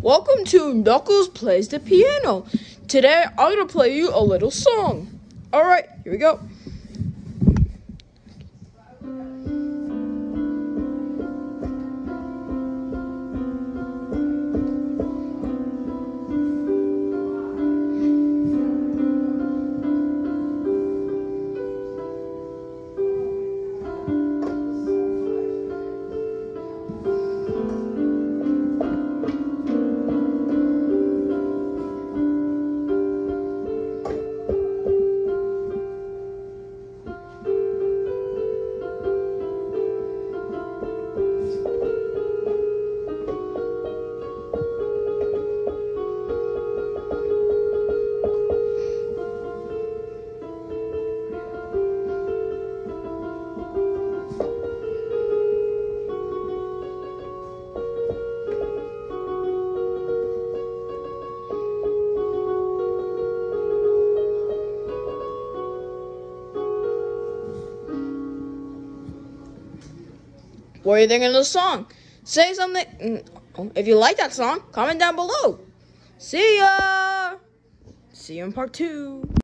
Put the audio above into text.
Welcome to Knuckles Plays the Piano. Today, I'm going to play you a little song. Alright, here we go. What do you think of the song? Say something. If you like that song, comment down below. See ya! See you in part 2.